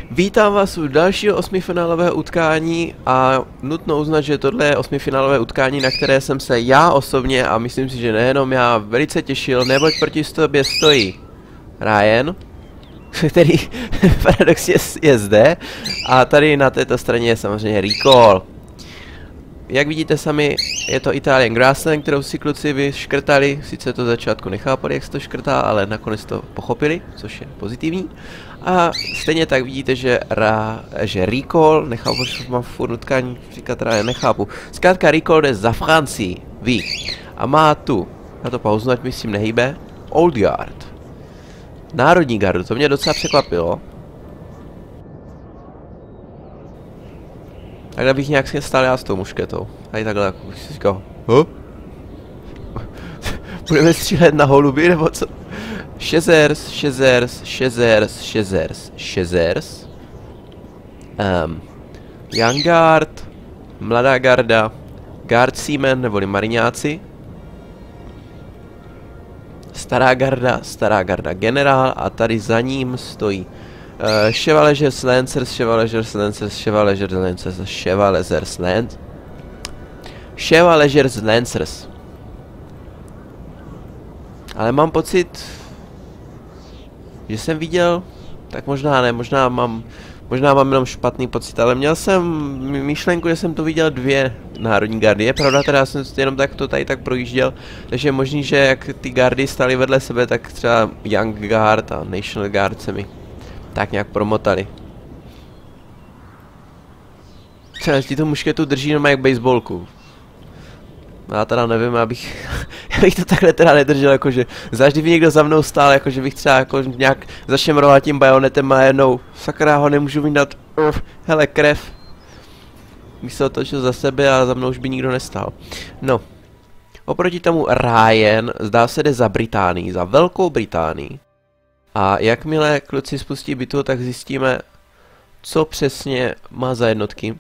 Vítám vás u dalšího osmifinálového utkání a nutno uznat, že tohle je osmifinálové utkání, na které jsem se já osobně a myslím si, že nejenom já velice těšil, neboť proti sobě stojí Ryan, který paradoxně je zde, a tady na této straně je samozřejmě Recall. Jak vidíte sami, je to Italian Grassland, kterou si kluci vyškrtali, sice to začátku nechápali, jak se to škrtá, ale nakonec to pochopili, což je pozitivní. A stejně tak vidíte, že Recall, nechápu, že mám furt utkání říkat Ryan, nechápu. Zkrátka Recall jde za Francii, ví. A má tu, na to pauzu, ať mi s tím nehýbe, Old Guard. Národní gardu, to mě docela překvapilo. Takhle bych nějak stál já s tou mušketou. Tady takhle, jako bych si říkal, budeme střílet na holuby, nebo co? Šezers. Young Guard, Mladá garda, Guard Seamen, neboli mariňáci. Stará garda generál a tady za ním stojí Chevaliers Lancers, Chevaliers Lancers. Ale mám pocit, že jsem viděl, tak možná ne, možná mám jenom špatný pocit, ale měl jsem myšlenku, že jsem to viděl dvě národní gardy. Je pravda, teda jsem jenom tak to tady tak projížděl, takže je možný, že jak ty gardy stály vedle sebe, tak třeba Young Guard a National Guard se mi tak nějak promotali. Třeba ti to mušketu drží jenom jak baseballku. Já teda nevím, abych to takhle teda nedržel, jakože zvlášť kdyby někdo za mnou stál, jakože bych třeba jako nějak zašemroval tím bajonetem a jednou sakra ho nemůžu vyndat, hele krev. Bych se otočil za sebe a za mnou už by nikdo nestál. No, oproti tomu Ryan zdá se jde za Británii, za Velkou Británii. A jakmile kluci spustí bitvu, tak zjistíme, co přesně má za jednotky.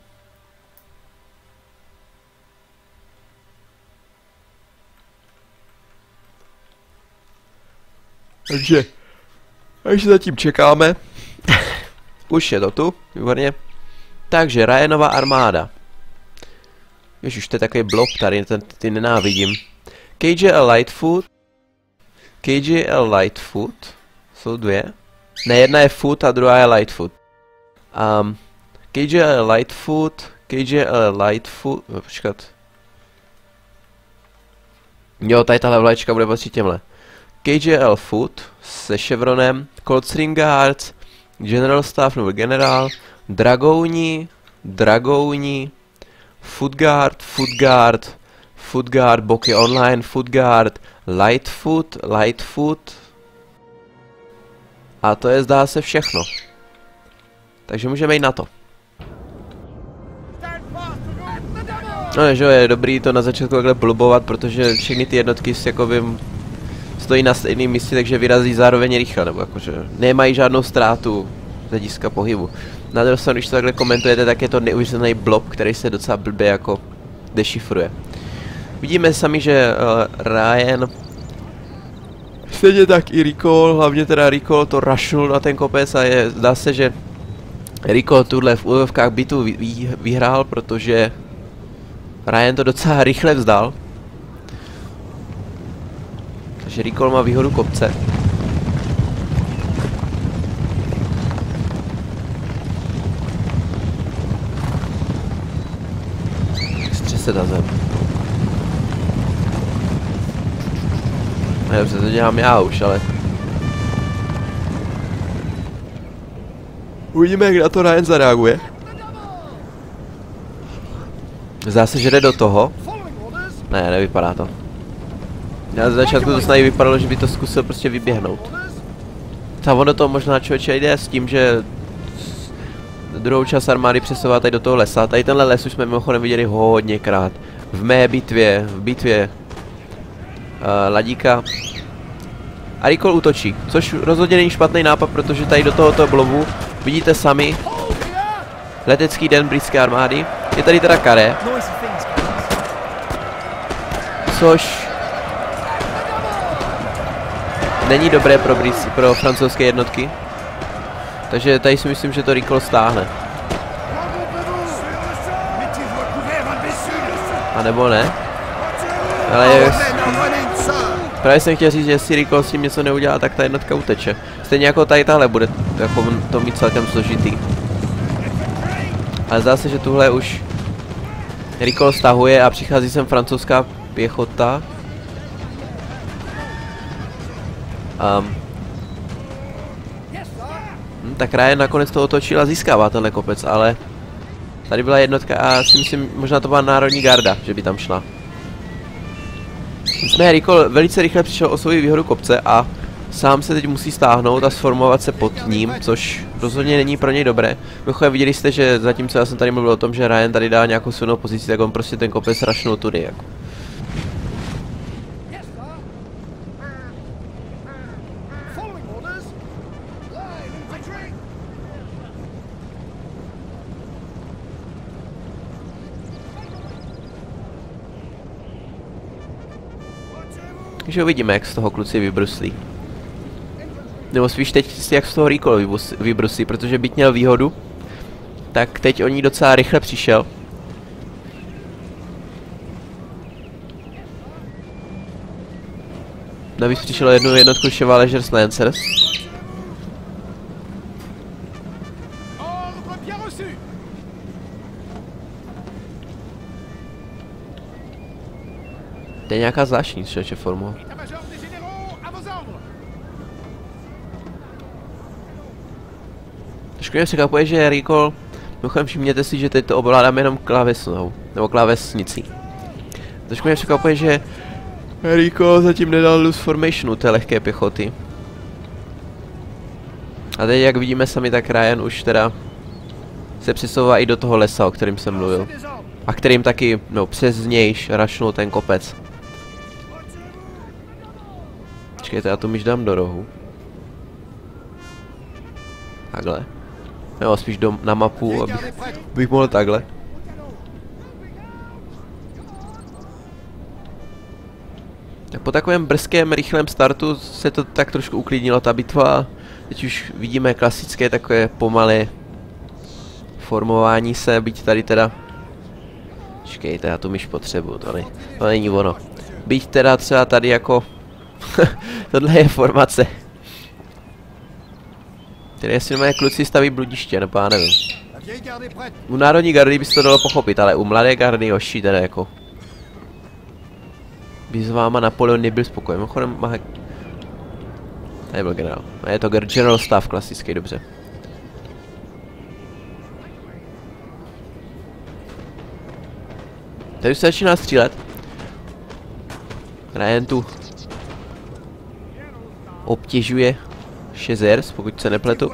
Takže zatím čekáme. Už je to tu, výborně. Takže Ryanova armáda. Ježiš, to je takový blob tady, ty nenávidím. KJL Lightfoot. Jsou dvě. Ne, jedna je Foot a druhá je Lightfoot. KJL Lightfoot. Počkat. Jo, tady tahle vlaječka bude patřit těmhle. KJL Foot se chevronem, Coldstream Guards, General Staff nebo Generál, Dragouni, Foot Guard, Boky Online, Foot Guard, Lightfoot. A to je, zdá se, všechno. Takže můžeme jít na to. No, že je dobrý to na začátku takhle blbovat, protože všechny ty jednotky si jako vím, stojí na stejném místě, takže vyrazí zároveň rychle, nebo jakože nemají žádnou ztrátu z hlediska pohybu. Na druhou stranu, když to takhle komentujete, tak je to neuvěřitelný blob, který se docela blbě jako dešifruje. Vidíme sami, že Ryan, stejně tak i Recall, hlavně teda Recall to rushnul na ten kopec a zdá se, že Recall tuhle v úvozovkách bitvu vyhrál, protože Ryan to docela rychle vzdal. Takže Recall má výhodu kopce. Střese ta zem. Dobře, to dělám já už, ale uvidíme, jak na to Ryan zareaguje. Zdá se, že jde do toho. Ne, nevypadá to. Na začátku to snad vypadalo, že by to zkusil prostě vyběhnout. A ono to možná člověče jde s tím, že druhou část armády přesouvá tady do toho lesa. Tady tenhle les už jsme mimochodem viděli hodněkrát. V mé bitvě, Ladíka. A Recall útočí, což rozhodně není špatný nápad, protože tady do tohoto blobu vidíte sami letecký den britské armády. Je tady teda Carré, což není dobré pro francouzské jednotky. Takže tady si myslím, že to Recall stáhne. A nebo ne? Ale právě jsem chtěl říct, že jestli Recall s tím něco neudělá, tak ta jednotka uteče. Stejně jako tady tahle bude jako to mít celkem složitý. Ale zdá se, že tuhle už Recall stahuje a přichází sem francouzská pěchota. Tak Ryan nakonec to otočil a získává tenhle kopec, ale tady byla jednotka a si myslím, možná to byla národní garda, že by tam šla. Nicméně Recall velice rychle přišel o svou výhodu kopce a sám se teď musí stáhnout a sformovat se pod ním, což rozhodně není pro něj dobré. Mimochodem viděli jste, že zatímco já jsem tady mluvil o tom, že Ryan tady dá nějakou silnou pozici, tak on prostě ten kopec rašnul tudy jako. Takže uvidíme, jak z toho kluci vybruslí. Nebo spíš teď, jak z toho Recall vybruslí, protože byť měl výhodu, tak teď o ní docela rychle přišel. Navíc přišlo jednu jednotku Chevaliers Lancers. To je nějaká zvláštní člověče formu. Trošku mě překvapuje, že Recall, mimochodem všimněte si, že teď to ovládáme jenom klávesnou, nebo klávesnicí. Trošku mě překvapuje, že Recall zatím nedal loose formationu té lehké pěchoty. A teď jak vidíme sami, tak Ryan už teda se přesouvá i do toho lesa, o kterém jsem mluvil. A kterým taky, no přes nějž rašnul ten kopec. Počkejte, já tu myš dám do rohu. Takhle. Jo, spíš na mapu, abych mohl takhle. Tak po takovém brzkém, rychlém startu se to tak trošku uklidnilo, ta bitva. Teď už vidíme klasické takové pomalé formování se, byť tady teda... Počkejte, já tu myš potřebuju, to není ono. Byť teda třeba tady jako... Tohle je formace. Tedy jestli mají kluci staví bludiště, nebo já nevím. U národní gardy by se to dalo pochopit, ale u mladé gardy hoši teda jako... By s váma Napoleon nebyl spokojen. Mimochodem má... Tady byl generál. A je to general staff klasický, dobře. Tady už se začíná střílet. Ryan tu obtěžuje Chevaliers, pokud se nepletu.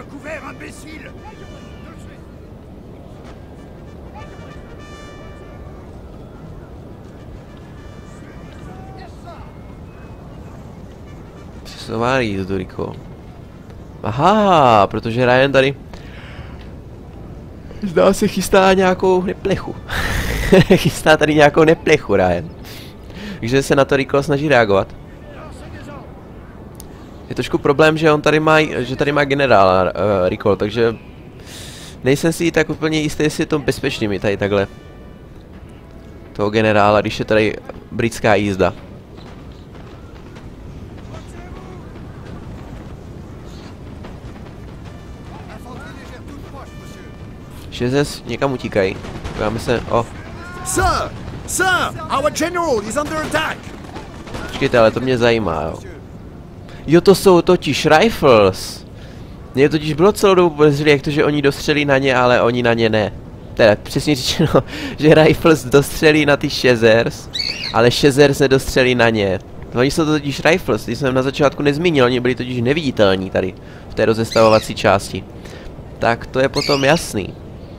Přesouvá jízdu, Recall. Aha, protože Ryan tady zdá se chystá nějakou neplechu. Chystá tady nějakou neplechu, Ryan. Takže se na to Recall snaží reagovat. Je trošku problém, že on tady má generála Recall, takže nejsem si tak úplně jistý, jestli je to bezpečný mi tady takhle toho generála, když je tady britská jízda. Chevaliers někam utíkají. Podíváme se, Sir, our general is under attack. Počkejte, ale to mě zajímá, jo. Jo, to jsou totiž Rifles. Mně totiž bylo celou dobu podezřelé, jak to, že oni dostřelí na ně, ale oni na ně ne. Teda přesně řečeno, že Rifles dostřelí na ty Chevaliers, ale Chevaliers nedostřelí na ně. Oni jsou to totiž Rifles, ty jsem na začátku nezmínil, oni byli totiž neviditelní tady v té rozestavovací části. Tak to je potom jasný.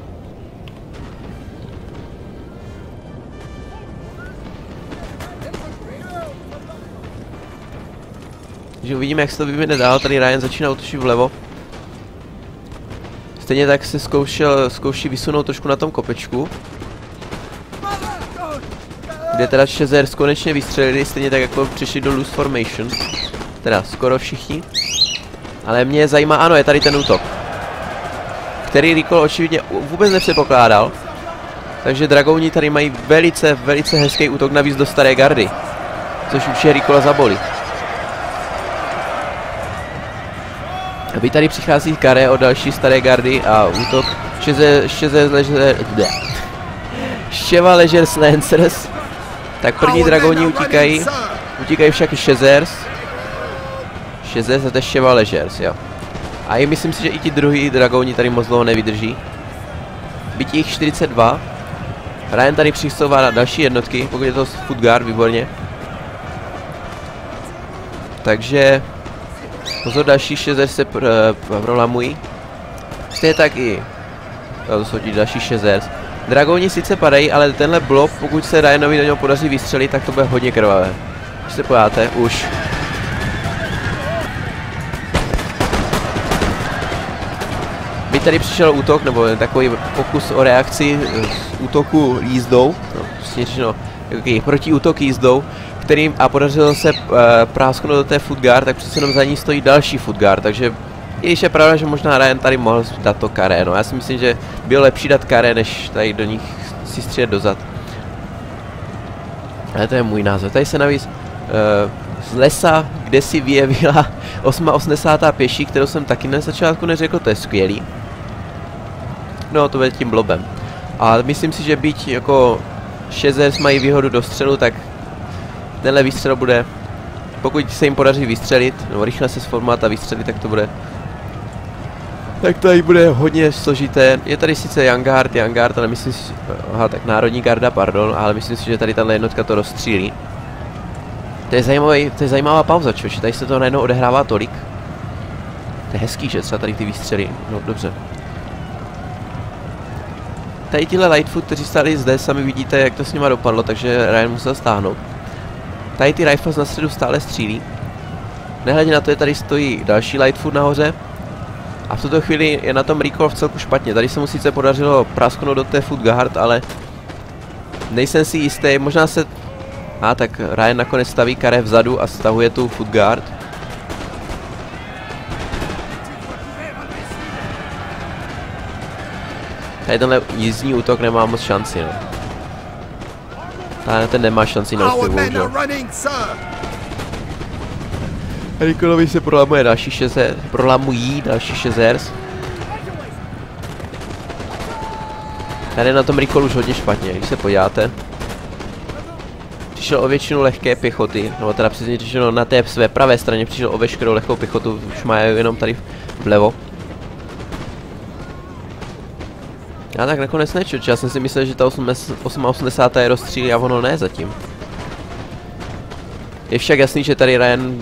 Takže uvidíme, jak se to vyvine dál. Tady Ryan začíná útočit vlevo. Stejně tak se zkouší vysunout trošku na tom kopečku. Kde teda Chevaliers konečně vystřelili, stejně tak jako přišli do loose formation. Teda skoro všichni. Ale mě zajímá, ano, je tady ten útok. který Recall očividně vůbec nepředpokládal. Takže Dragouni tady mají velice hezký útok navíc do staré gardy. Což už je Recola zabolí. A tady přichází Karé o další staré gardy a útok Chevalagers Lancers. Tak první Dragouni utíkají. Utíkají však i Chazers. Chazers a to je Chevalagers, jo. A i myslím si, že i ti druhý Dragouni tady moc dlouho nevydrží. Byť jich 42. Ryan tady přisouvá na další jednotky, pokud je to Foot Guard, výborně. Takže pozor, další Chazers se prolamují. Stejně tak i to jsou ti další Chazers. Dragouni sice padají, ale tenhle blok, pokud se Ryanovi do něho podaří vystřelit, tak to bude hodně krvavé. Když se pojáte, už. By tady přišel útok, nebo takový pokus o reakci z útoku jízdou, no, prostě řečeno, protiútok jízdou, kterým a podařilo se prásknout do té Foot Guard, tak přece jenom za ní stojí další Foot Guard, takže i když je pravda, že možná Ryan tady mohl dát to Karé, no já si myslím, že bylo lepší dát Karé, než tady do nich si střílet dozad. Ale to je můj názor. Tady se navíc z lesa, kde si vyjevila 88. pěší, kterou jsem taky na začátku neřekl, to je skvělý. No, to bude tím blobem. A myslím si, že byť jako Chazers mají výhodu do střelu, tak tenhle výstřel bude, pokud se jim podaří vystřelit, nebo rychle se sformovat a vystřelit, tak to bude. Tak tady bude hodně složité. Je tady sice Young Guard, ale myslím si, aha, tak Národní garda, pardon, ale myslím si, že tady tahle jednotka to rozstřílí. To je zajímavá pauza, člověče, tady se to najednou odehrává tolik. To je hezký, že třeba tady ty výstřely, no dobře. Tady tihle Lightfoot, kteří stáli zde, sami vidíte, jak to s nima dopadlo, takže Ryan musel stáhnout. Tady ty Rifles na středu stále střílí. Nehledě na to, je tady stojí další Lightfoot nahoře. A v tuto chvíli je na tom Recall v celku špatně. Tady se mu sice podařilo prasknout do té Foot Guard, ale nejsem si jistý, možná se. Tak Ryan nakonec staví Karé vzadu a stahuje tu Foot Guard. Tady tenhle jízdní útok nemá moc šanci, no. Ten nemá šanci na úspěch, bohužel. Recallovi se prolamují další Chazers. Tady na tom Recall už hodně špatně, když se podíváte. Přišel o většinu lehké pěchoty, nebo teda přesně řečeno na té své pravé straně přišel o veškerou lehkou pěchotu, už má jenom tady vlevo. Já tak nakonec nečuč, já jsem si myslel, že ta 88. je rozstřílí a ono ne zatím. Je však jasný, že tady Ryan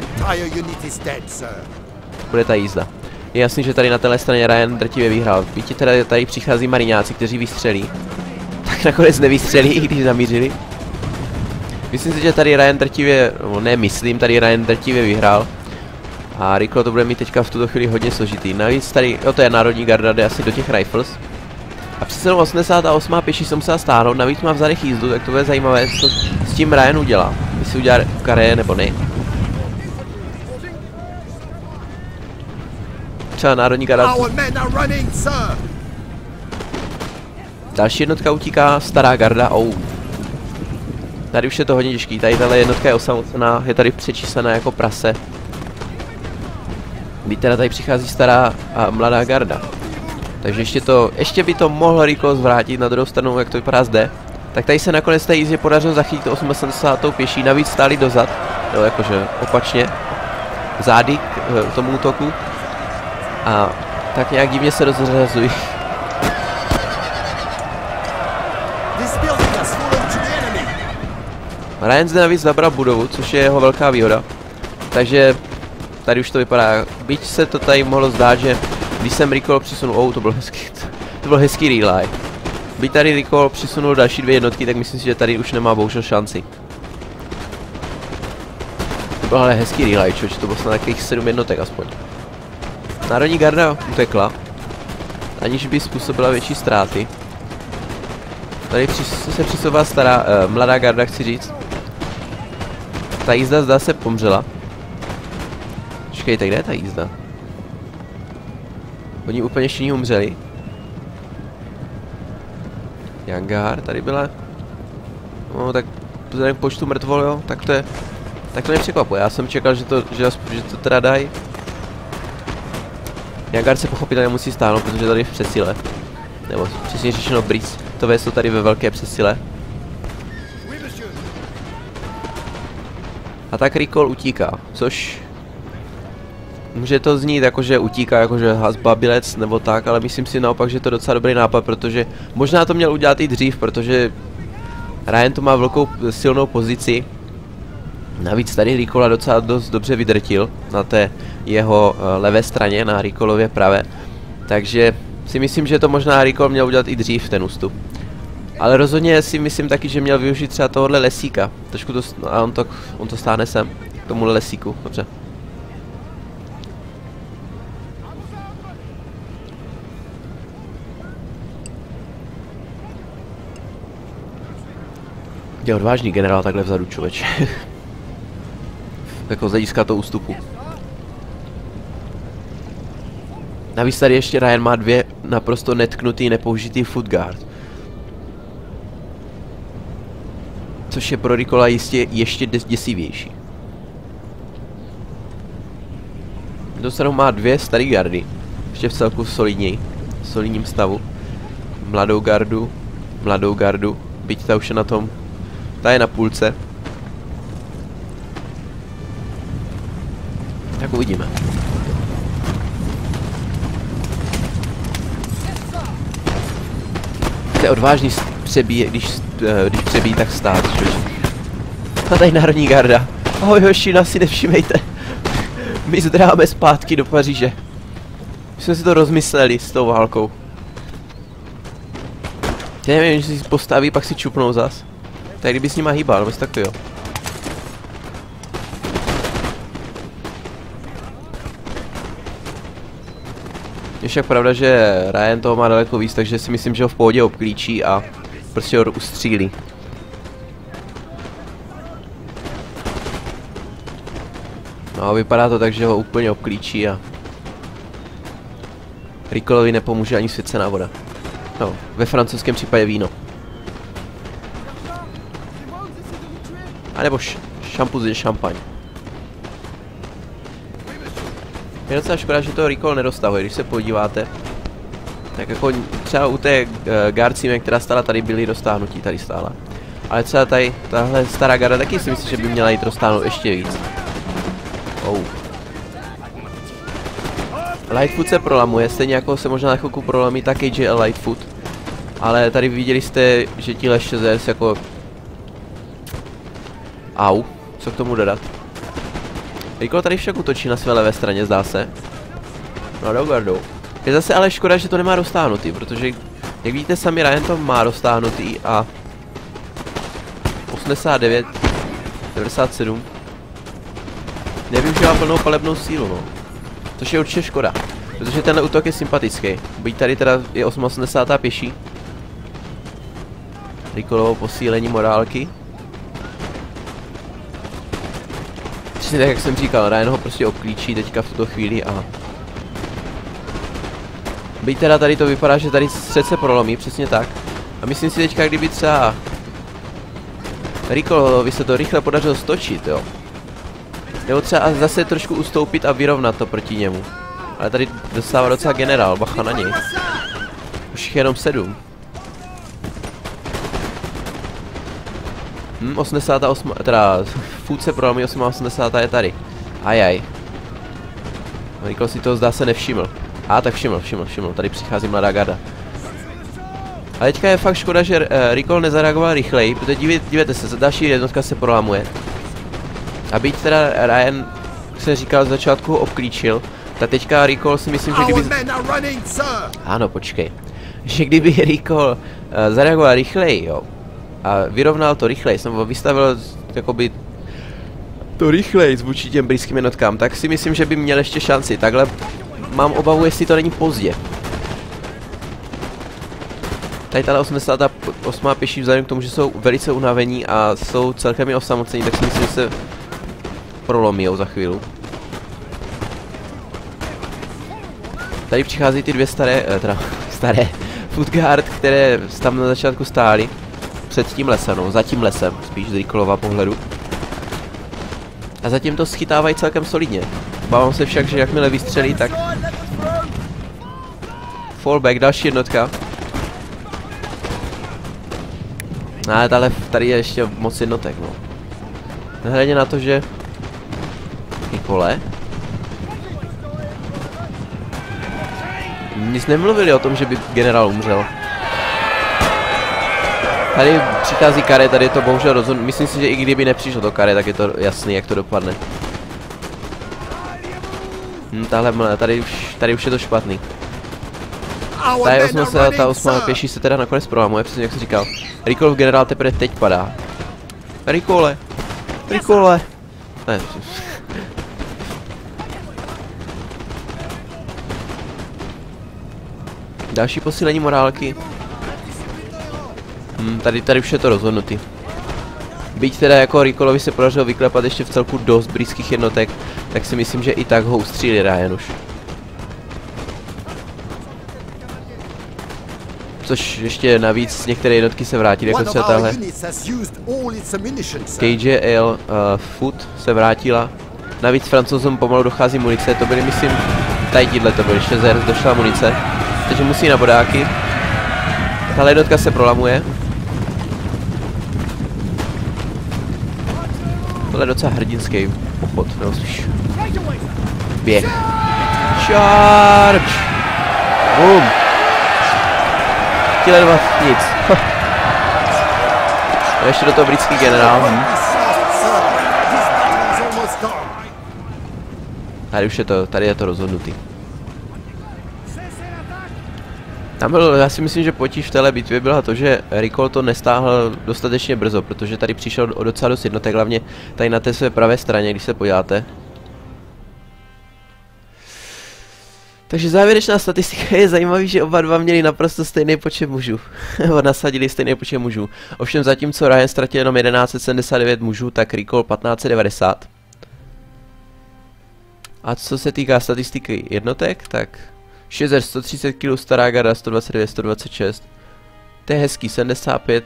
bude ta jízda. Je jasný, že tady na téhle straně Ryan drtivě vyhrál. Víte, tady přichází mariňáci, kteří vystřelí. Tak nakonec nevystřelí, i když zamířili. Myslím si, že tady Ryan drtivě, no nemyslím, tady Ryan drtivě vyhrál. A Recall to bude mít teďka v tuto chvíli hodně složitý. Navíc tady, to je Národní garda, jde asi do těch Rifles. A přece 88. pěší se musela stáhnout, navíc má v zadech jízdu, tak to bude zajímavé, co s tím Ryan udělá. Jestli udělá Karé nebo ne. Třeba Národní garda. Další jednotka utíká, stará garda, Tady už je to hodně těžký, tady tahle jednotka je osamocená, je tady přečíslená jako prase. Víte, teda tady přichází stará a mladá garda. Takže ještě by to mohl Recall zvrátit, na druhou stranu, jak to vypadá zde. Tak tady se nakonec té jízdě podařilo zachytit 80. pěší, navíc stáli dozad, jo, jakože opačně, zády k tomu útoku. A tak nějak divně se rozřazují. Ryan zde navíc zabral budovu, což je jeho velká výhoda. Takže tady už to vypadá, byť se to tady mohlo zdát, že když jsem Recall přisunul, to byl hezký relay. Byť tady Recall přisunul další dvě jednotky, tak myslím si, že tady už nemá bohužel šanci. To byl ale hezký relay, člověč, to bylo snad takových 7 jednotek aspoň. Národní garda utekla, aniž by způsobila větší ztráty. Tady se přisouvá mladá garda, chci říct. Ta jízda zdá se pomřela. Počkejte, kde je ta jízda? Oni úplně všichni umřeli. Jangar tady byla. No tak vzhledem k počtu mrtvol, jo, tak to nepřekvapuje. Já jsem čekal, že to teda dají. Jangar se pochopitelně musí stáhnout, protože tady je v přesile. Nebo přesně řečeno Breeze. To jsou tady ve velké přesile. A tak Recall utíká, což může to znít jako, že utíká, jakože hasbabilec nebo tak, ale myslím si naopak, že to je docela dobrý nápad, protože možná to měl udělat i dřív, protože Ryan to má velkou silnou pozici. Navíc tady Recolla docela dost dobře vydrtil na té jeho levé straně, na Recollově pravé. Takže si myslím, že to možná Recoll měl udělat i dřív, ten ústup. Ale rozhodně si myslím taky, že měl využít třeba tohohle lesíka. Trošku to, a on to stáhne sem, k tomuhle lesíku, dobře. Je odvážný generál takhle vzadu, člověče. Jako z hlediska toho ústupu. Navíc tady ještě Ryan má 2 naprosto netknutý, nepoužitý footguard. Což je pro Recolla jistě ještě děsivější. Dostanou má 2 starý gardy. Ještě v celku solidním stavu. Mladou gardu. Byť ta už je na tom. Ta je na půlce. Tak uvidíme. To je odvážný když přebíjí, tak stát. A tady národní garda. Ahoj hoši, nás si nevšimejte. My zdráme zpátky do Paříže. My jsme si to rozmysleli s tou válkou. Já nevím, že si postaví, pak si čupnou zas. Tak kdyby s nima hýbal, nebo tak to jo. Je však pravda, že Ryan toho má daleko víc, takže si myslím, že ho v pohodě obklíčí a prostě ho ustřílí. No a vypadá to tak, že ho úplně obklíčí a Recollovi nepomůže ani svěcená voda. No, ve francouzském případě víno. A nebo šampus je šampaň. Je docela škoda, že to Recoll nedostahuje, když se podíváte. Tak jako třeba u té Garcime, která stála tady, byly roztáhnutí, tady stála. Ale třeba tady, tahle stará garda taky si myslím, že by měla jít roztáhnout ještě víc. Oh. Lightfoot se prolamuje, stejně jako se možná na chvilku prolamí taky JL Lightfoot. Ale tady viděli jste, že ti lešezes jako... Au, co k tomu dodat? Recoll tady však útočí na své levé straně, zdá se. Mladou gardou. Je zase ale škoda, že to nemá roztáhnutý, protože jak vidíte sami, Ryan to má roztáhnutý a 89, 97 nevyužívá plnou palebnou sílu, no. Což je určitě škoda, protože tenhle útok je sympatický. Byť tady teda je 88. pěší. Recollovo posílení morálky. Přesně tak, jak jsem říkal, Ryan ho prostě obklíčí teďka v tuto chvíli a... Byť teda tady to vypadá, že tady střed se prolomí, přesně tak. A myslím si teďka, kdyby třeba... Recollovi se to rychle podařilo stočit, jo. Nebo třeba zase trošku ustoupit a vyrovnat to proti němu. Ale tady dostává docela generál, bacha na něj. Už jich jenom 7. 88, teda Food se prolomí, 88 je tady. Ajaj. Recoll si to zdá se nevšiml. Tak všiml, tady přichází mladá garda. Ale teďka je fakt škoda, že Recoll nezareagoval rychleji, protože dívejte se, další jednotka se prolamuje. A byť teda Ryan, jak jsem říkal, z začátku ho obklíčil, tak teďka Recoll si myslím, že kdyby... Ano, počkej. Že kdyby Recoll zareagoval rychleji, jo, a vyrovnal to rychleji, jsem ho vystavil jakoby to rychleji vůči těm blízkým jednotkám, tak si myslím, že by měl ještě šanci. Takhle mám obavu, jestli to není pozdě. Tady tahle 88. pěší vzhledem k tomu, že jsou velice unavení a jsou celkem i osamocení, tak si myslím, že se prolomijou za chvíli. Tady přichází ty dvě staré Footguard, které tam na začátku stály. Před tím lesem, no, za tím lesem, spíš z Ricolova pohledu. A zatím to schytávají celkem solidně. Bávám se však, že jakmile vystřelí, tak... Fallback, další jednotka. Ale tady je ještě moc jednotek, no. Nehledě na to, že... Ricole. Nic nemluvili o tom, že by generál umřel. Tady přichází Kare, tady je to bohužel rozhodný. Myslím si, že i kdyby nepřišlo to Kare, tak je to jasný, jak to dopadne. Tady už je to špatný. Ta 8. pěší se teda nakonec prolamuje, přesně jak jsem říkal. Ricolův generál teprve teď padá. Ricole! Ricole! Ne. Další posílení morálky. Tady už je to rozhodnutý. Byť teda jako Ricolovi se podařilo vyklepat ještě v celku dost blízkých jednotek, tak si myslím, že i tak ho ustřílí Ryan už. Což ještě navíc některé jednotky se vrátily, jako třeba tahle. KJL Foot se vrátila. Navíc Francouzům pomalu dochází munice, to byly myslím, tady tíhle to byly, 6 došla munice. Takže musí na bodáky. Tahle jednotka se prolamuje. Tohle je docela hrdinský pochod, nebo spíš běh. Charge! Boom! Tyhle dva nic. Ještě do toho britský generál. Tady už je to, tady je to rozhodnutý. Tam byl, já si myslím, že potíž v téhle bitvě byla to, že Ricol to nestáhl dostatečně brzo, protože tady přišel o docela dost jednotek, hlavně tady na té své pravé straně, když se podíváte. Takže závěrečná statistika je zajímavý, že oba dva měli naprosto stejný počet mužů. Nebo nasadili stejný počet mužů. Ovšem zatímco Ryan ztratil jenom 1179 mužů, tak Ricol 1590. A co se týká statistiky jednotek, tak... Šezer 130 kg, stará garda 129, 126. To je hezký, 75.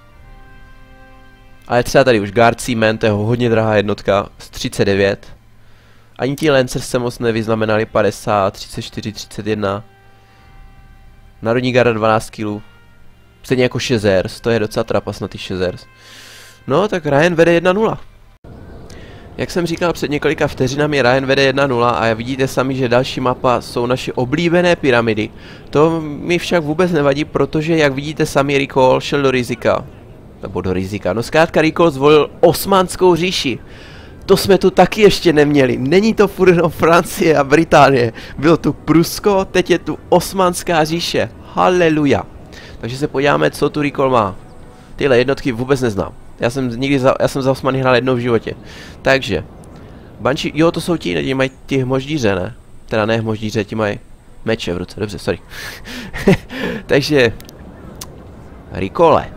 Ale třeba tady už Guardsmen, to je hodně drahá jednotka, z 39. Ani ti Lancers se moc nevyznamenali, 50, 34, 31. Národní garda 12 kg. Stejně jako Šezers, to je docela trapas na ty Šezers. No, tak Ryan vede 1-0. Jak jsem říkal před několika vteřinami, Ryan vede 1-0 a vidíte sami, že další mapa jsou naše oblíbené pyramidy. To mi však vůbec nevadí, protože jak vidíte sami, Ricol šel do rizika. Nebo do rizika. No zkrátka Ricol zvolil Osmanskou říši. To jsme tu taky ještě neměli. Není to furt jenom Francie a Británie. Bylo tu Prusko, teď je tu Osmanská říše. Haleluja. Takže se podíváme, co tu Ricol má. Tyhle jednotky vůbec neznám. Já jsem za Osmany hrál jednou v životě. Takže Banshee, jo, to jsou ti mají ty hmoždíře, ne? Teda ne hmoždíře, ti mají meče v ruce, dobře, sorry. Takže Ricole.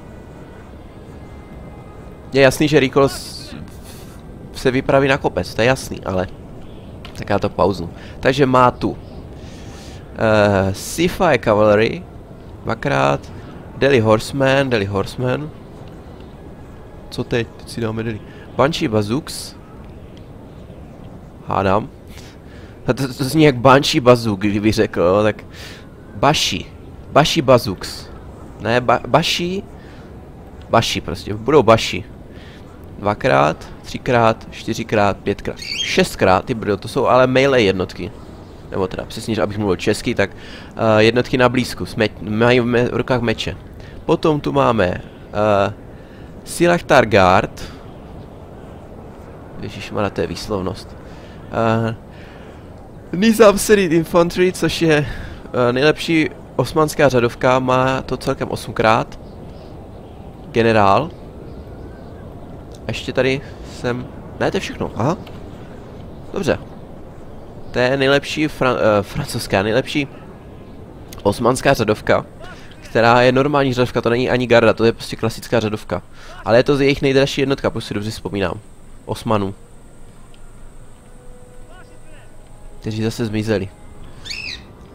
Je jasný, že Ricol se vypraví na kopec, to je jasný, ale tak já to pauznu. Takže má tu Sci-Fi Cavalry, dvakrát, Delhi Horseman. Co teď? Teď si dáme Delhi. Banshee Bazooks. Hádám. To zní jak Banshee Bazook, kdyby řekl, no, tak... Bashi Bazooks. Ne, Bashi prostě, budou Bashi. Dvakrát, třikrát, čtyřikrát, pětkrát, šestkrát, ty brdo, to jsou ale melee jednotky. Nebo teda přesně, abych mluvil česky, tak jednotky na blízku, mají v rukách meče. Potom tu máme Silachtar Guard. Ježišmarja, to je výslovnost. Nizam Serid Infantry, což je nejlepší osmanská řadovka, má to celkem 8krát. Generál. A ještě tady jsem... Ne, to je všechno, aha. Dobře. To je nejlepší francouzská, nejlepší osmanská řadovka, která je normální řadovka, to není ani garda, to je prostě klasická řadovka. Ale je to jejich nejdražší jednotka, pokud si dobře vzpomínám. Osmanů. Kteří zase zmizeli.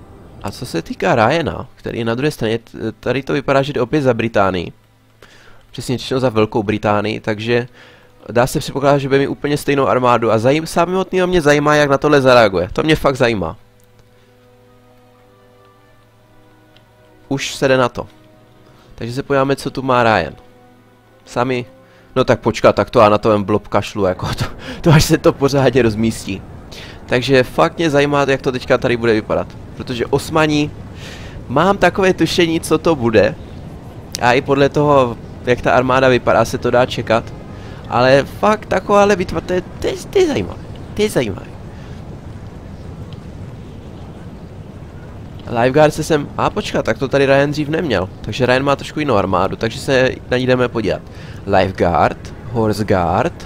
A co se týká Ryana, který je na druhé straně, tady to vypadá, že jde opět za Británii. Přesně řečeno za Velkou Británii, takže dá se předpokládat, že bude mít úplně stejnou armádu a samotného mě zajímá, jak na tohle zareaguje. To mě fakt zajímá. Už se jde na to. Takže se podíváme, co tu má Ryan. Sami... No tak počkat, tak to já na tom blob kašlu, jako to až se to pořádně rozmístí. Takže fakt mě zajímá, jak to teďka tady bude vypadat. Protože Osmani... Mám takové tušení, co to bude. A i podle toho, jak ta armáda vypadá, se to dá čekat. Ale fakt takováhle bitva, to je zajímavé. To je zajímavé. Lifeguard se sem... počkat, tak to tady Ryan dřív neměl. Takže Ryan má trošku jinou armádu, takže se na ní jdeme podívat. Lifeguard, Horse Guard,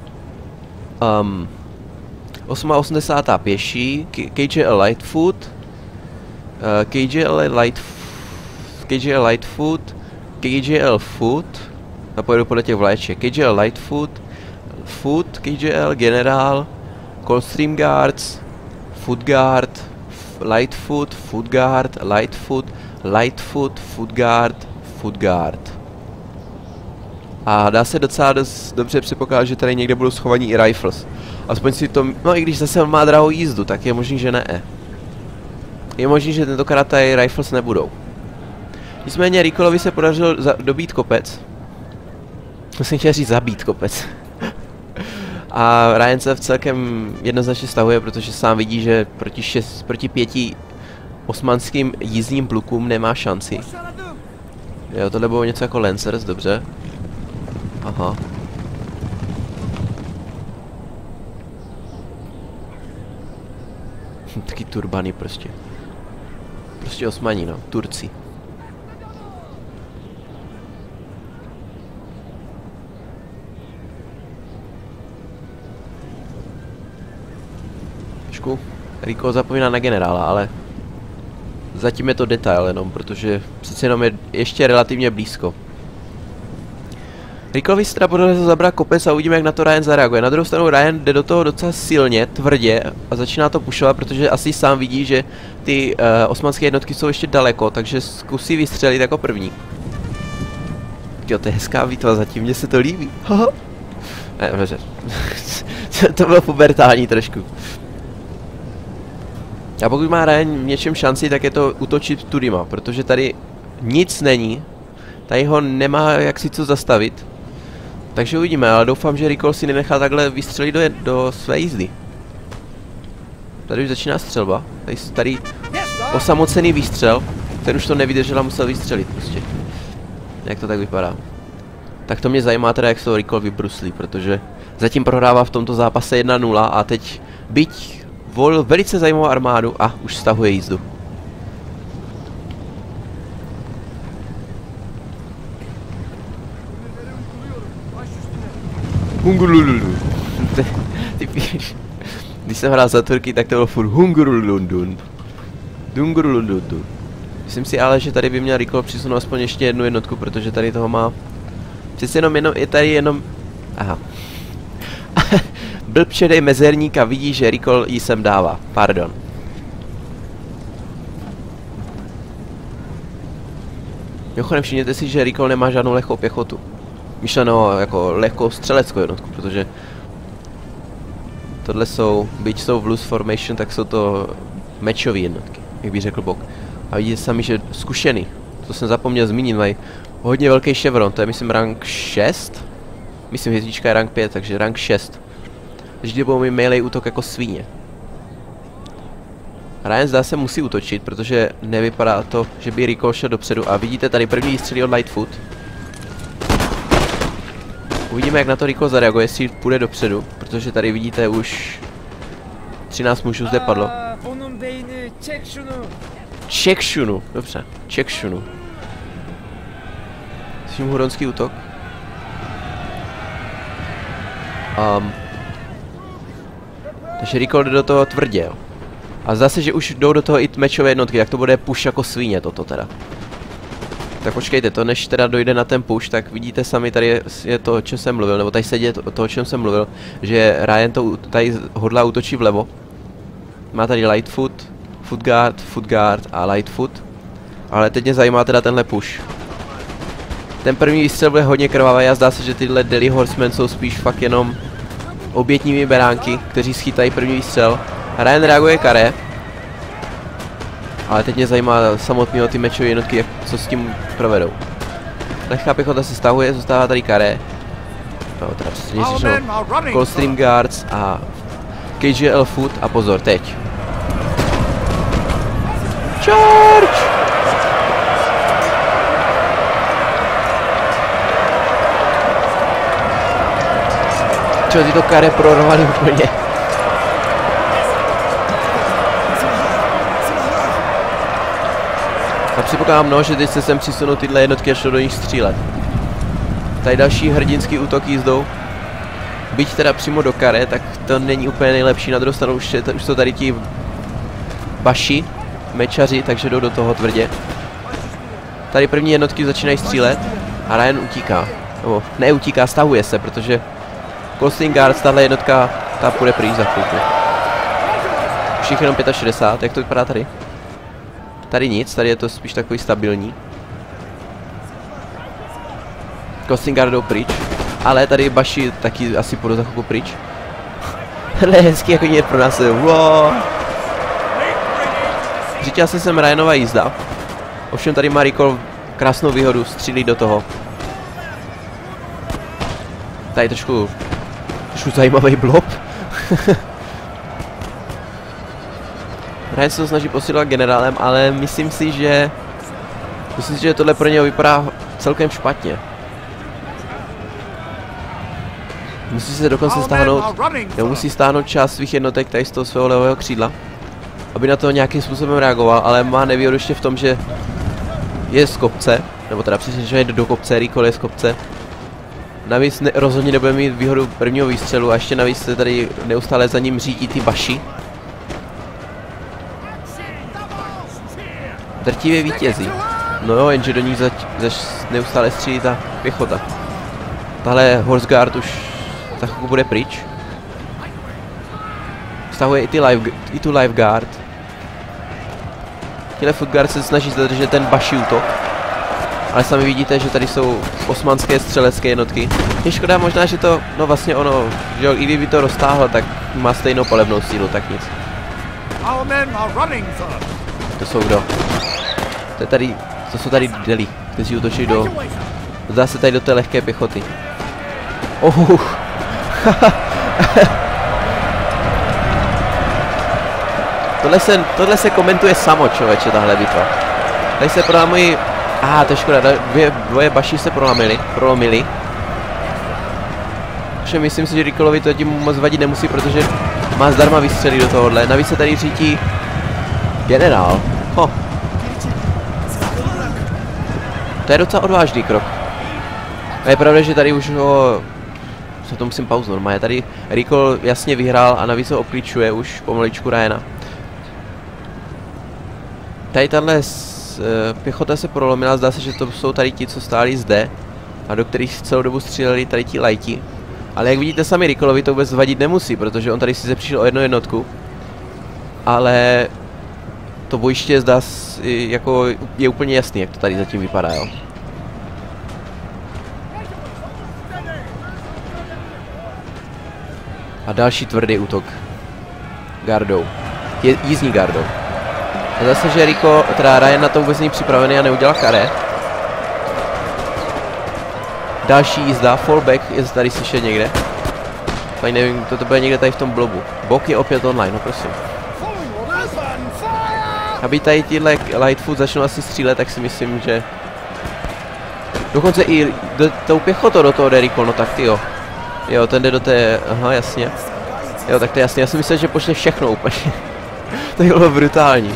80. pěší, KJL Lightfoot, KJL Lightfoot, KJL Foot, a pojedu podle těch vlaječek, KJL Lightfoot, Foot, KJL General, Coldstream Guards, Foot Guard, Lightfoot, Foot Guard, Lightfoot, Lightfoot, Foot Guard, Foot Guard. A dá se docela dobře předpokládat, že tady někde budou schovaní i rifles. Aspoň si to, no i když zase on má drahou jízdu, tak je možný, že ne. Je možný, že tentokrát tady rifles nebudou. Nicméně Recallovi se podařilo dobít kopec. To jsem chtěl říct zabít kopec. A Ryan se v celkem jednoznačně stahuje, protože sám vidí, že proti 5 osmanským jízdním plukům nemá šanci. Jo, tohle bylo něco jako Lancers, dobře. Aha. Taky turbany prostě. Prostě Osmani, no, Turci. Trošku Rico zapomíná na generála, ale zatím je to detail jenom, protože přece jenom je ještě relativně blízko. Recallovi se teda podařilo zabrat kopec a uvidíme, jak na to Ryan zareaguje. Na druhou stranu Ryan jde do toho docela silně, tvrdě a začíná to pušovat, protože asi sám vidí, že ty osmanské jednotky jsou ještě daleko, takže zkusí vystřelit jako první. Jo, to je hezká výtva zatím, mně se to líbí. Ne, dobře. To bylo pubertální trošku. A pokud má Ryan v něčem šanci, tak je to útočit tudyma, protože tady nic není. Tady ho nemá jak si co zastavit. Takže uvidíme, ale doufám, že Recall si nenechá takhle vystřelit do své jízdy. Tady už začíná střelba. Tady osamocený výstřel. Ten už to nevydržel a musel vystřelit prostě. Jak to tak vypadá. Tak to mě zajímá teda, jak se to Recall vybruslí, protože zatím prohrává v tomto zápase 1-0 a teď byť volil velice zajímavou armádu a už stahuje jízdu. Hungurululu. Když jsem hrál za Turky, tak to bylo furt Hungurulundun. Dungurulundun. Myslím si ale, že tady by měl Recall přisunout aspoň ještě jednu jednotku, protože tady toho má... Přece jenom je tady jenom... Aha. Blb šedej mezerník a vidí, že Recall jí sem dává. Pardon. Mimochodem všimněte si, že Recall nemá žádnou lehkou pěchotu. Myšleno jako lehkou střeleckou jednotku, protože tohle jsou, byť jsou v loose formation, tak jsou to mečové jednotky, jak bych řekl Bok. A vidíte sami, že zkušený, to jsem zapomněl zmínit, mají hodně velký chevron, to je myslím rank 6. Myslím, hvězdička je rank 5, takže rank 6. Vždy budou mít melee útok jako svíně. Ryan zdá se musí útočit, protože nevypadá to, že by Recall šel dopředu. A vidíte tady první výstřely od Lightfoot. Uvidíme, jak na to Recall zareaguje, jestli půjde dopředu, protože tady vidíte už 13 mužů zde padlo. Čekšunu, dobře, Čekšunu. Slyším huronský útok. Takže Recall jde do toho tvrdě, jo. A zdá se, že už jdou do toho i mečové jednotky, tak to bude push jako svíně toto teda. Tak počkejte, to než teda dojde na ten push, tak vidíte sami, tady je to, o čem jsem mluvil, nebo tady se děje to, o čem jsem mluvil, že Ryan to tady hodlá útočit vlevo. Má tady Lightfoot, Footguard a Lightfoot. Ale teď mě zajímá teda tenhle push. Ten první výstřel bude hodně krvavý a zdá se, že tyhle Delhi Horsemen jsou spíš fakt jenom obětními beránky, kteří schytají první výstřel. Ryan reaguje karé. Ale teď mě zajímá samotného ty mečové jednotky, jak, co s tím provedou. Lehká pěchota se stahuje, zůstává tady karé. No, teda přesně řečeno Coldstream Guards a KGL Foot a pozor, teď. Charge! Čo, ty to karé prorvali úplně. A předpokládám, no, že teď se sem přisunou tyhle jednotky a šlo do nich střílet. Tady další hrdinský útok jízdou. Byť teda přímo do karé, tak to není úplně nejlepší. Na druhou stranu už jsou tady ti baši, mečaři, takže jdou do toho tvrdě. Tady první jednotky začínají střílet a Ryan utíká. Nebo neutíká, stahuje se, protože Coldstream Guards, tahle jednotka, ta půjde pryč za chvilku. Už jich jenom 65, jak to vypadá tady? Tady nic, tady je to spíš takový stabilní. Coldstream Guard jdou pryč, ale tady baši taky asi půjdou za chvilku pryč. Tohle je hezký, jako mě pro nás je. Wow. Říkal jsem Ryanova jízda. Ovšem tady má Recall krásnou výhodu, střílí do toho. Tady trošku zajímavý blob. Ryan se to snaží posílat generálem, ale myslím si, že tohle pro něho vypadá celkem špatně. Musí se dokonce stáhnout, musí stáhnout část svých jednotek tady z toho svého levého křídla, aby na to nějakým způsobem reagoval, ale má nevýhodu ještě v tom, že je z kopce, nebo teda přesně, že jde do kopce, Recall je z kopce. Navíc rozhodně nebude mít výhodu prvního výstřelu a ještě navíc se tady neustále za ním řídí ty baši. Drtivě vítězí. No jo, jenže do nich neustále střílí ta pěchota. Tahle Horse Guard už za chvilku bude pryč. Stahuje i tu Life Guard. Tyhle Foot Guard se snaží zadržet ten baší útok. Ale sami vidíte, že tady jsou osmanské střelecké jednotky. Je škoda možná, že to, no vlastně ono, že jo, i kdyby to roztáhlo, tak má stejnou palebnou sílu, tak nic. To jsou kdo? To jsou tady Delhi, kteří útočí zdá se tady do té lehké pěchoty. Tohle se komentuje samo, člověče, tahle bitva. Tady se prolámují. To je škoda, dvoje baši se prolomili. Všem myslím si, že Recallovi to tím moc vadit nemusí, protože má zdarma výstřely do tohohle. Navíc se tady řítí generál. To je docela odvážný krok. A je pravda, že tady už ho... Co to musím pauznout normálně. Tady Recall jasně vyhrál a navíc ho obklíčuje už pomaličku Ryana. Tady tahle pěchota se prolomila, zdá se, že to jsou tady ti, co stáli zde a do kterých celou dobu stříleli tady ti lighti. Ale jak vidíte sami, Recallovi to vůbec vadit nemusí, protože on tady sice přišel o jednu jednotku, ale to bojiště zdá jako je úplně jasný, jak to tady zatím vypadá, jo. A další tvrdý útok gardou, jízdní gardou. A zase, že Ryan na to vůbec není připravený a neudělal karé. Další jízda, fallback, je tady slyšet někde. Tady nevím, to bude někde tady v tom blobu. Bok je opět online, no prosím. Aby tady tyhle Lightfoot začnou asi střílet, tak si myslím, že... Dokonce i tou pěchotou do toho jde Recall, no tak ty jo. Jo, ten jde do té... Aha, jasně. Jo, tak to je jasně, já si myslím, že pošle všechno úplně. To bylo brutální.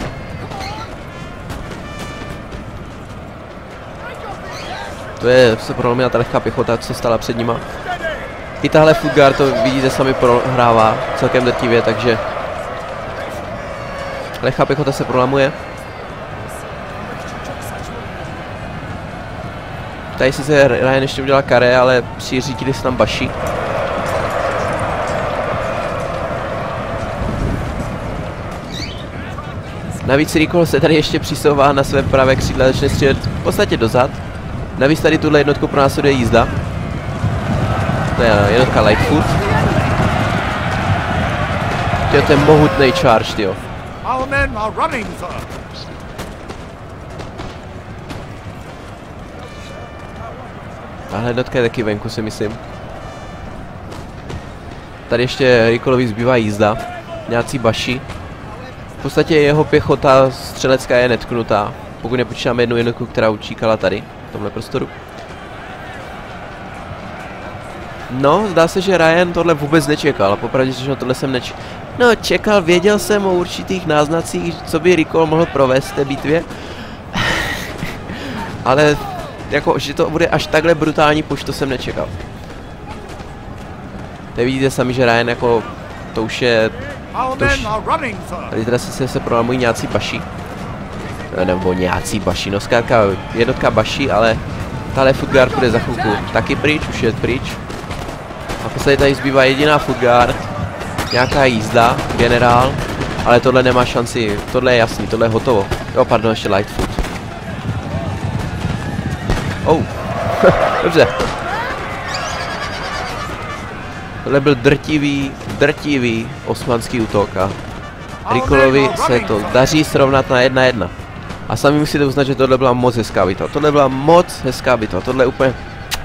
To je, se prolomila ta lehká pěchota, co stala před nima. I tahle Foot Guard, to vidíte, sami prohrává celkem drtivě, takže... Lehká pěchota se prolamuje. Tady sice Ryan ještě udělal karé, ale přiřídili se tam baši. Navíc Recall se tady ještě přisouvá na své pravé křídle a začne střílet v podstatě dozad. Navíc tady tuhle jednotku pronásleduje jízda. To je jednotka Lightfoot. To je mohutný charge, tyjo. Tahle jednotka je taky venku, si myslím. Tady ještě Recallovi zbývá jízda. Nějací baši. V podstatě jeho pěchota střelecká je netknutá. Pokud nepočítáme jednu jednotku, která učíkala tady, v tomhle prostoru. No, zdá se, že Ryan tohle vůbec nečekal. Popravdě, že tohle jsem No, čekal, věděl jsem o určitých náznacích, co by Recall mohl provést v té bitvě. Ale, jako, že to bude až takhle brutální push, to jsem nečekal. Tady vidíte sami, že Ryan, jako, to už je... Tady teda se prolamují nějací baši. Nebo nějací baši, no zkrátka jednotka baši, ale tahle footguard bude za chvilku taky pryč, už je pryč. A v podstatě tady zbývá jediná footguard, nějaká jízda, generál, ale tohle nemá šanci, tohle je jasný, tohle je hotovo. Jo, pardon, ještě Lightfoot. Oh, dobře. Tohle byl drtivý osmanský útok a Recallovi se to daří srovnat na 1-1. A sami musíte uznat, že tohle byla moc hezká bitva. Tohle byla moc hezká bitva. Tohle úplně...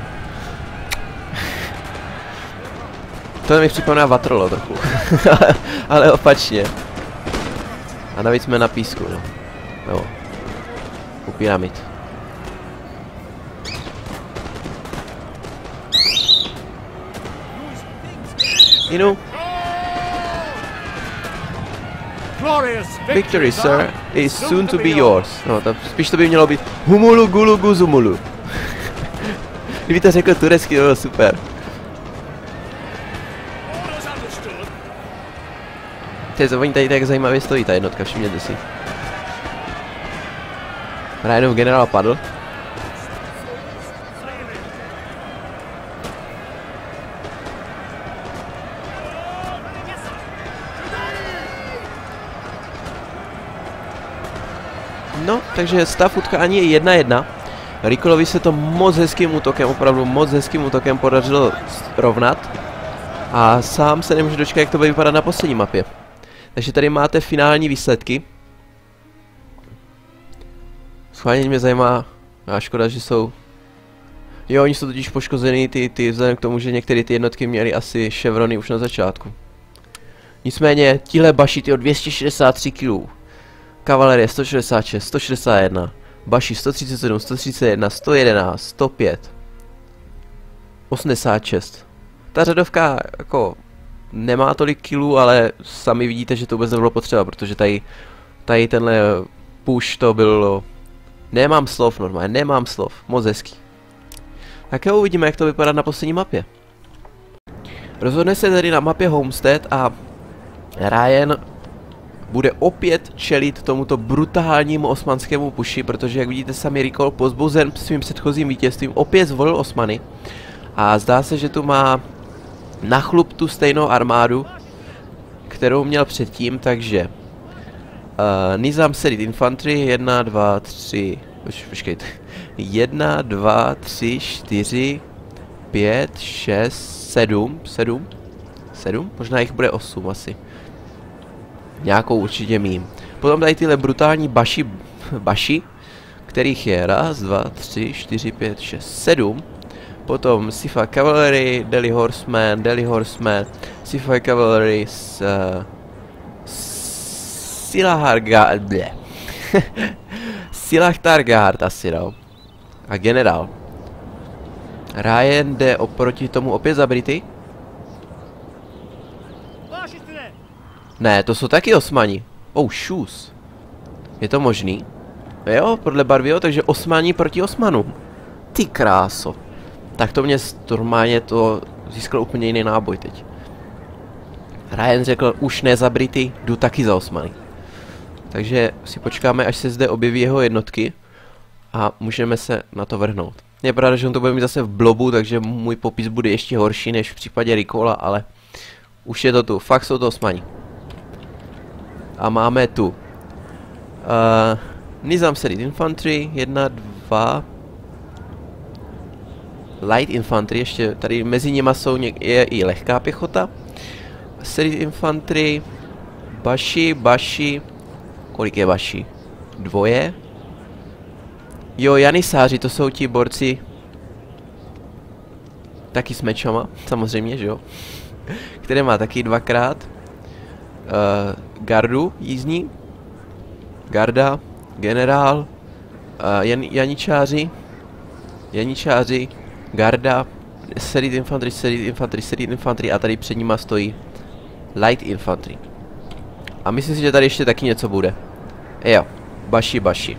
Tohle mi připomíná Waterloo trochu. Ale opačně. A navíc jsme na písku, no. Jo. U pyramid. You know. Victory, sir, is soon to be yours. No, spíš to by mělo být Humulu Gulu Guzumulu. Kdyby to řekl turecky, to bylo super. Oni tady tak zajímavě stojí ta jednotka, všimněte si. Ryanův generál padl. No, takže stav utkání je 1-1. Recallovi se to moc hezkým útokem, opravdu moc hezkým útokem podařilo rovnat. A sám se nemůžu dočkat, jak to bude vypadat na poslední mapě. Takže tady máte finální výsledky. Schválně mě zajímá, a škoda, že jsou... Jo, oni jsou totiž poškozený, ty vzhledem k tomu, že některé ty jednotky měly asi chevrony už na začátku. Nicméně, tihle baši ty o 263 kg. Kavalerie 166, 161, baši 137, 131, 111, 105, 86. Ta řadovka jako nemá tolik kilů, ale sami vidíte, že to vůbec nebylo potřeba, protože tady tenhle push to bylo... Nemám slov normálně, nemám slov, moc hezký. Tak jo, uvidíme, jak to vypadá na poslední mapě. Rozhodne se tady na mapě Homestead a Ryan bude opět čelit tomuto brutálnímu osmanskému puši, protože jak vidíte sami Recall pozbuzen svým předchozím vítězstvím opět zvolil Osmany a zdá se, že tu má na chlup tu stejnou armádu, kterou měl předtím, takže Nizam Sedit Infantry 1, 2, 3, počkejte, 1, 2, 3, 4, 5, 6, 7, možná jich bude 8 asi. Nějakou určitě mím. Potom tady tyhle brutální baši, kterých je 1, 2, 3, 4, 5, 6, 7. Potom Sci-Fi Cavalry, Delhi Horseman, Sci-Fi Cavalry, Silahtargard asi no. A generál. Ryan jde oproti tomu opět za Brity. Ne, to jsou taky Osmani. Oh, shoes. Je to možný? Jo, podle barvy, jo, takže Osmani proti Osmanům. Ty kráso. Tak to mě normálně to získalo úplně jiný náboj teď. Ryan řekl, už ne za Brity, jdu taky za Osmany. Takže si počkáme, až se zde objeví jeho jednotky. A můžeme se na to vrhnout. Je pravda, že on to bude mít zase v blobu, takže můj popis bude ještě horší než v případě Recalla, ale už je to tu. Fakt jsou to Osmani. A máme tu Nizam Serried Infantry, 1, 2. Light Infantry, ještě tady mezi nimi je i lehká pěchota. Serried Infantry, Baši, kolik je Baši? 2. Jo, janisáři, to jsou ti borci. Taky s mečama, samozřejmě, že jo. Které má taky 2x. Gardu jízdní. Garda, generál, janičáři, garda, Serried Infantry a tady před nima stojí Light Infantry. A myslím si, že tady ještě taky něco bude. Jo, Baši.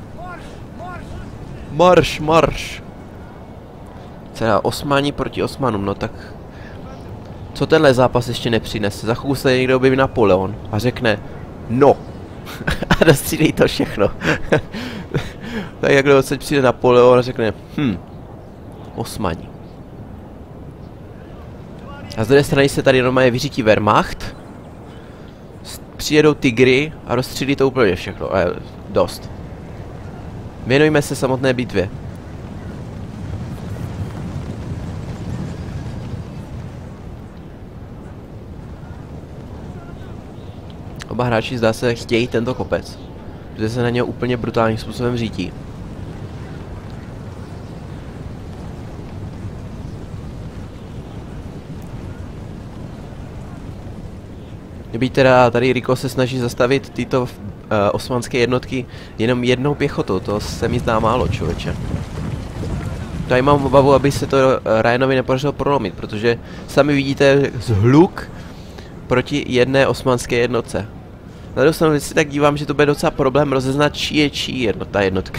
Marš. Teda Osmani proti Osmanům, no tak... Co tenhle zápas ještě nepřinese? Za chvíli se někdo objeví Napoleon a řekne no. A dostřílí to všechno. Tak jak se přijde Napoleon a řekne Osmani. A z druhé strany se tady normálně vyřítí Wehrmacht. Přijedou tygry a rozstřílí to úplně všechno. Dost. Věnujme se samotné bitvě. Oba hráči zdá se chtějí tento kopec, protože se na něho úplně brutálním způsobem řítí. Byť teda tady Rico se snaží zastavit tyto osmanské jednotky jenom jednou pěchotou, to se mi zdá málo, člověče. Tady mám obavu, aby se to Ryanovi nepodařilo prolomit, protože sami vidíte zhluk proti jedné osmanské jednotce. Na druhou stranu si tak dívám, že to bude docela problém rozeznat, čí je čí ta jednotka.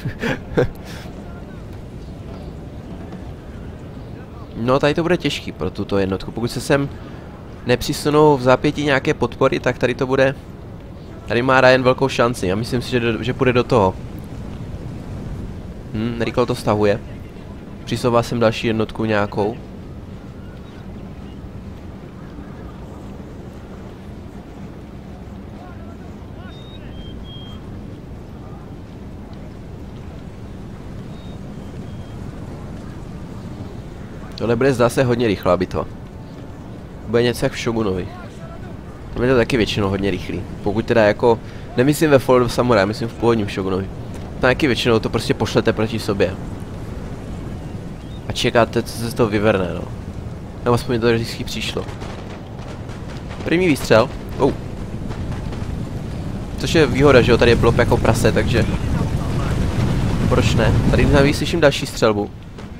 No tady to bude těžký pro tuto jednotku, pokud se sem nepřisunou v zápětí nějaké podpory, tak tady to bude... Tady má Ryan velkou šanci, já myslím si, že půjde do toho. Rico to stahuje. Přisouvá sem další jednotku nějakou. Tohle bude zdá se hodně rychlá bitva. Bude něco jak v Shogunovi. Tam je to taky většinou hodně rychlý. Pokud teda jako, nemyslím ve Fall of Samurai, myslím v původním Shogunovi. Tam taky většinou to prostě pošlete proti sobě. A čekáte, co se z toho vyverne, no. Nebo aspoň to vždycky přišlo. První výstřel. Což je výhoda, že jo, tady je blop jako prase, takže... Proč ne? Tady navíc slyším další střelbu.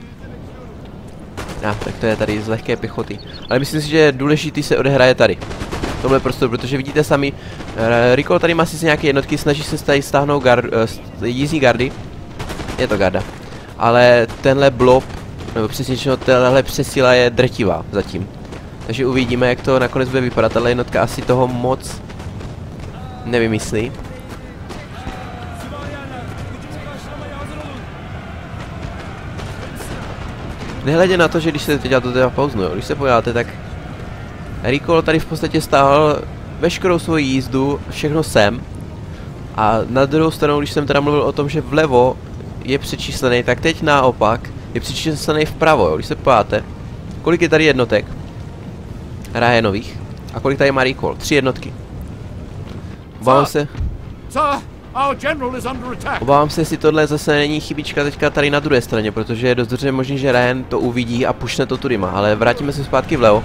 Tak to je tady z lehké pěchoty. Ale myslím si, že důležitý se odehraje tady. Tohle prostor, protože vidíte sami, Rico tady má sice nějaké jednotky, snaží se tady stáhnout jízdní gardy. Je to garda. Ale tenhle blob, nebo přesně řečeno, tenhle přesila je drtivá zatím. Takže uvidíme, jak to nakonec bude vypadat. Tahle jednotka asi toho moc nevymyslí. Nehledě na to, že když se teď já to teda pauznu, když se podíváte, tak Rico tady v podstatě stál veškerou svoji jízdu, všechno sem. A na druhou stranu, když jsem teda mluvil o tom, že vlevo je přečíslený, tak teď naopak je přečíslený vpravo, jo. Když se podíváte, kolik je tady jednotek Ryanových a kolik tady má Rico? 3 jednotky. Obávám se, jestli tohle zase není chybička teďka tady na druhé straně, protože je dost dobře možný, že Ryan to uvidí a pušne to tudyma, ale vrátíme se zpátky vlevo.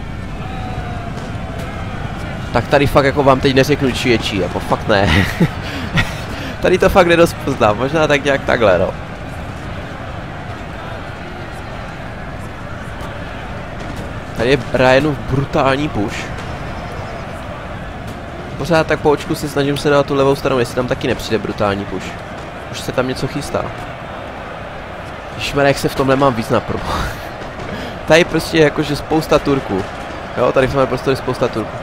Tak tady fakt jako vám teď neřeknu, čí je čí, jako fakt ne. Tady to fakt nedost poznám, možná tak nějak takhle, no. Tady je Ryanův brutální push. Pořád tak po očku se snažím se na tu levou stranu, jestli tam taky nepřijde brutální push. Už se tam něco chystá. Ježmarja, jak se v tomhle mám víc naprvo. Tady prostě jakože spousta Turků. Jo, tady máme prostě spousta Turků.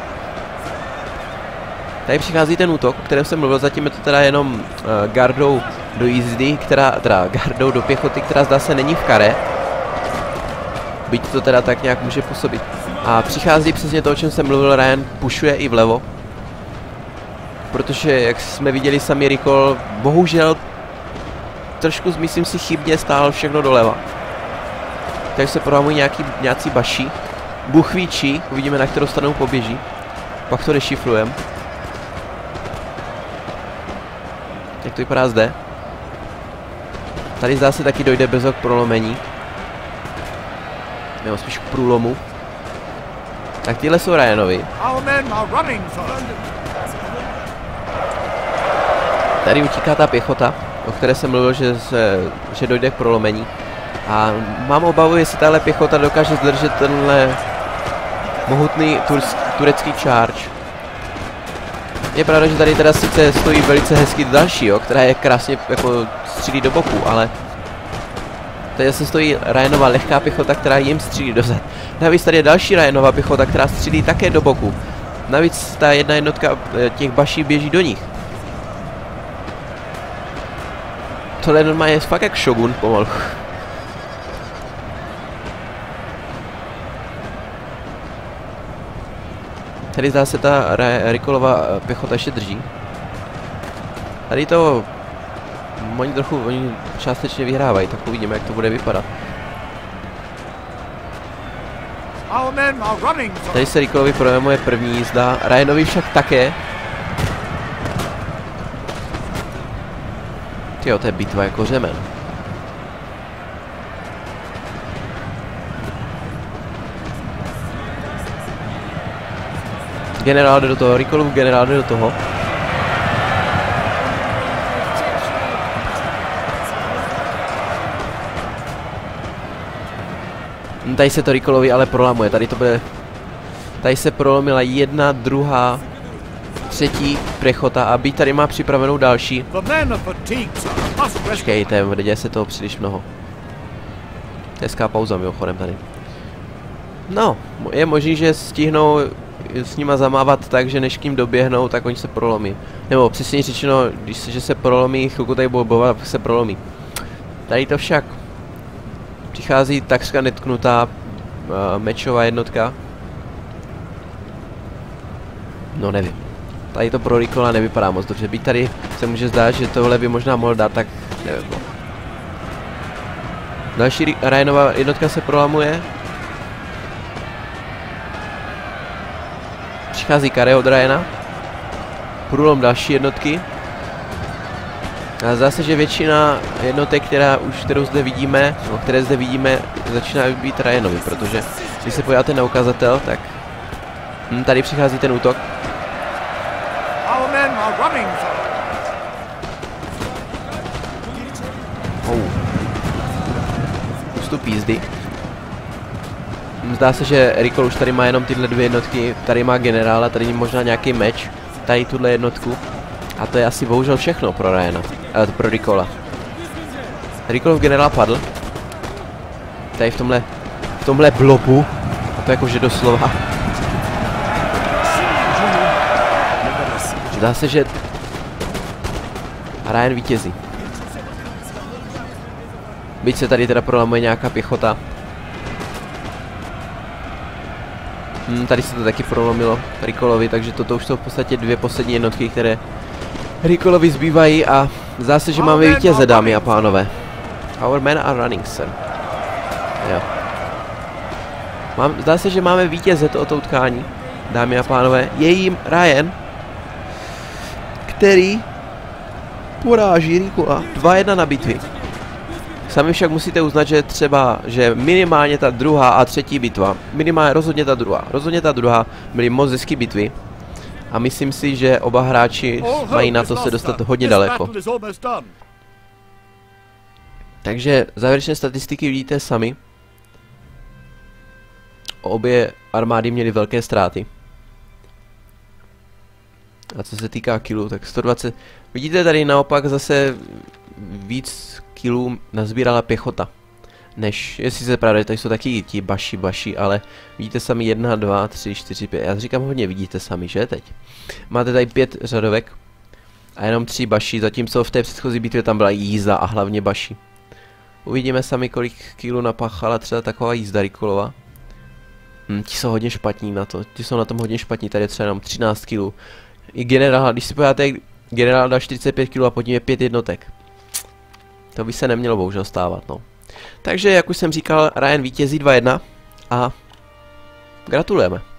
Tady přichází ten útok, o kterém jsem mluvil, zatím je to teda jenom gardou do jízdy, teda gardou do pěchoty, která zdá se není v kare. Byť to teda tak nějak může působit. A přichází přesně to, o čem jsem mluvil, Ryan pušuje i vlevo. protože jak jsme viděli sami Rikol, bohužel trošku, myslím si, chybně stál všechno doleva. Takže se prohamují nějací baši. Bůh ví čí, uvidíme, na kterou stranu poběží. Pak to dešifrujem. Jak to vypadá zde? Tady zdá se taky dojde brzo k prolomení. Nebo spíš k průlomu. Tak tyhle jsou Ryanovi. Tady utíká ta pěchota, o které jsem mluvil, že dojde k prolomení. A mám obavu, jestli tahle pěchota dokáže zdržet tenhle mohutný turecký charge. Je pravda, že tady teda sice stojí velice hezky další, jo, která je krásně jako střílí do boku, ale tady se stojí Ryanova lehká pěchota, která jim střílí dozad. Navíc tady je další Ryanova pěchota, která střílí také do boku. Navíc ta jedna jednotka těch baší běží do nich. Tohle normálně je fakt jak šogun pomalu. Tady zdá se ta Rikolova pěchota ještě drží. Tady to oni částečně vyhrávají, tak uvidíme, jak to bude vypadat. Tady se Rikolovi projevuje první jízda, Ryanovi však také. Tyjo, to je bitva jako řemen. Generál jde do toho, Rikolův generál jde do toho. Tady se to Rikolovi ale prolamuje, tady se prolomila jedna, druhá, třetí pěchota a byť tady má připravenou další. Počkejte, děje se toho příliš mnoho. Hezká pauza mimochodem tady. No, je možný, že stihnou s nima zamávat tak, že než k ním doběhnou, tak oni se prolomí. Nebo přesně řečeno, že se prolomí, chvilku tady budou bojovat, se prolomí. Tady to však přichází takřka netknutá mečová jednotka. No nevím. Tady to pro Rikola nevypadá moc dobře. Byť tady se může zdát, že tohle by možná mohl dát, tak nevím. No. Další Ryanova jednotka se prolamuje. Přichází Kare od Ryana. Průlom další jednotky. A zdá se, že většina jednotek, kterou zde vidíme, no, které zde vidíme, začíná být Ryanovi, protože když se podíváte na ukazatel, tak tady přichází ten útok. Ústup jízdy. Zdá se, že Rikol už tady má jenom tyhle dvě jednotky, tady má generála, tady možná nějaký meč, tady tuhle jednotku. A to je asi bohužel všechno pro Ryana, pro Rikola. Rikolov generál padl. Tady v tomhle blobu, a to jakože doslova. Zdá se, že Ryan vítězí. Byť se tady teda prolamuje nějaká pěchota. Tady se to taky prolomilo Rikolovi, takže toto už jsou v podstatě dvě poslední jednotky, které Rikolovi zbývají a zdá se, že máme vítěze, dámy a pánové. Our men are running, sir. Jo. Zdá se, že máme vítěze tohoto utkání, dámy a pánové. Je jim Ryan, který poráží Rikola 2-1 na bitvy. Sami však musíte uznat, že minimálně ta druhá a třetí bitva, minimálně rozhodně ta druhá byly moc hezké bitvy. A myslím si, že oba hráči mají na to se dostat hodně daleko. Takže závěrečné statistiky vidíte sami. Obě armády měly velké ztráty. A co se týká killů, tak 120. Vidíte tady naopak zase víc killů nazbírala pěchota. Než, jestli se pravda, tady jsou taky ti baši, ale vidíte sami 1, 2, 3, 4, 5. Já říkám hodně, vidíte sami, že teď? Máte tady 5 řadovek a jenom 3 baši, zatímco v té předchozí bitvě tam byla jízda a hlavně baši. Uvidíme sami, kolik killů napáchala třeba taková jízda Rikolova. Ti jsou hodně špatní na to, ti jsou na tom hodně špatní, tady je třeba jenom 13 killů. i generál, když si pojáte, generál dal 45 kg a pod ním je 5 jednotek. To by se nemělo bohužel stávat, no. Takže, jak už jsem říkal, Ryan vítězí 2-1 a gratulujeme.